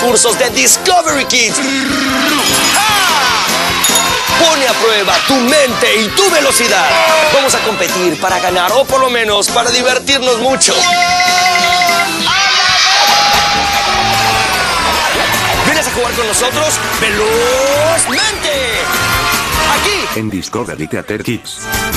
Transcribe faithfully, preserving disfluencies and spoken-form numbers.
recursos de Discovery Kids. Pone a prueba tu mente y tu velocidad. Vamos a competir para ganar, o por lo menos para divertirnos mucho. ¿Vienes a jugar con nosotros? ¡Velozmente! Aquí En Discovery Theater Kids.